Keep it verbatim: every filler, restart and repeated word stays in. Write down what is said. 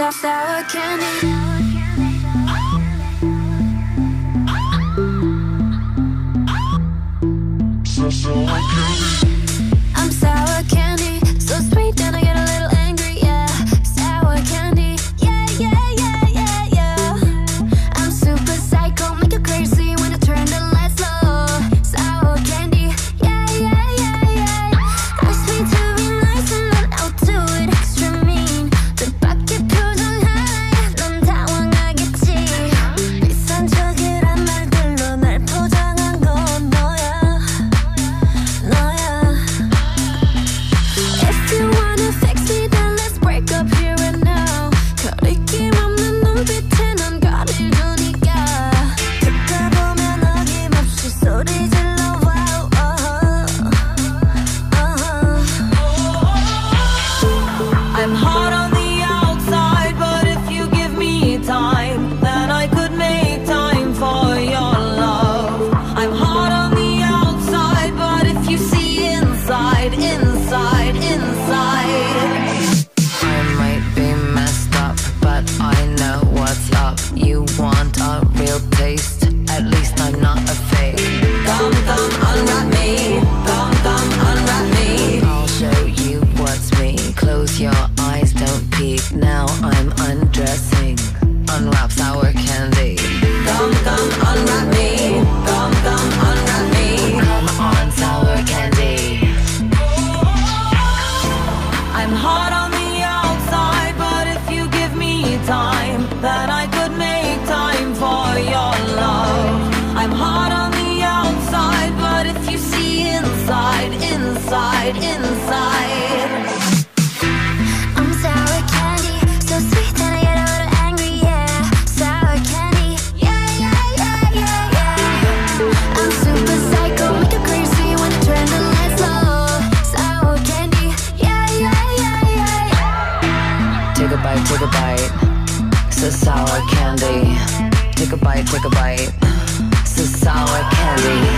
sour candy. I'm sour candy, so sweet and I get a little angry, yeah. Sour candy, yeah, yeah, yeah, yeah, yeah. I'm super psycho, make you crazy when I turn the lights low. Sour candy, yeah, yeah, yeah, yeah. Ask me to be nice and then I'll do it extra mean. 뜻밖의 표정 하나에 넌 당황하겠지. 비싼 척이란 말들로 날 포장한 건 너야, 너야. If you wanna fix me, then let's break up here and now. 거리낌 없는 눈빛에 넌 거리를 두니까. 듣다 보면 어김없이 소리 질러. Wow, uh-huh, uh-huh. I'm hot on the outside, but if you give me time, then I could make time for your love. I'm hot on the outside, but if you see inside, inside, inside. I might be messed up, but I know what's up. You want a real taste? At least I'm not a fake. Come, come, unwrap me. Come, come, unwrap me. I'll show you what's me. Close your eyes, don't peek. Now I'm undressing. Unwrap sour candy. Come, come, unwrap me. Come, come, unwrap me. Come on, sour candy. I'm hot on the outside, but if you give me time, then I could make time for your love. I'm hot on the outside, but if you see inside, inside, inside. I'm sour candy, so sweet and I get a little angry, yeah. Sour candy, yeah, yeah, yeah, yeah, yeah. I'm super psycho, make you crazy when I turn the lights low. Sour candy, yeah, yeah, yeah, yeah, yeah. Take a bite, take a bite. So sour candy. Take a bite, take a bite. So sour candy.